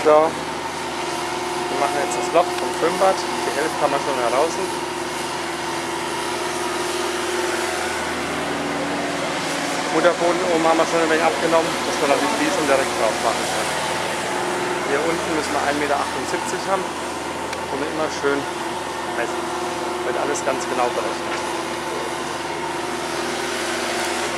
So, wir machen jetzt das Loch vom Schwimmbad. Die Hälfte haben wir schon heraus. Mutterboden oben haben wir schon ein wenig abgenommen, dass wir dann die Fliesen direkt drauf machen können. Hier unten müssen wir 1,78 Meter haben und immer schön messen. Wird alles ganz genau berechnet.